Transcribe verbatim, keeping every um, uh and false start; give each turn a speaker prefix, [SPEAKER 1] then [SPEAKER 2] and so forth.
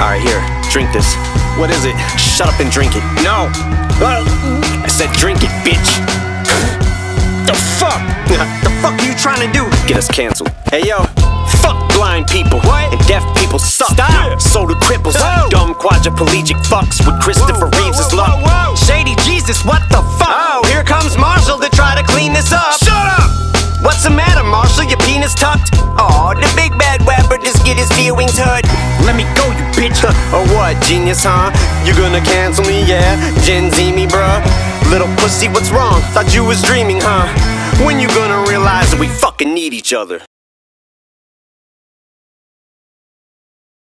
[SPEAKER 1] Alright, here, drink this. What is it? Shut up and drink it. No! I said drink it, bitch! The fuck? The fuck are you trying to do? Get us canceled. Hey yo, fuck blind people. What? And deaf people suck. Stop! Yeah. So do cripples. Whoa. Dumb quadriplegic fucks with Christopher whoa, Reeves' whoa, luck. Whoa, whoa. Shady Jesus, what the fuck? Oh, here comes Marshall to try to clean this up. Shut up! What's the matter, Marshall? Your penis tucked? Aw, the big bad rapper just get his feelings hurt. Let me go, you bitch. Or what, genius, huh? You gonna cancel me, yeah? Gen Z me, bruh? Little pussy, what's wrong? Thought you was dreaming, huh? When you gonna realize that we fucking need each other?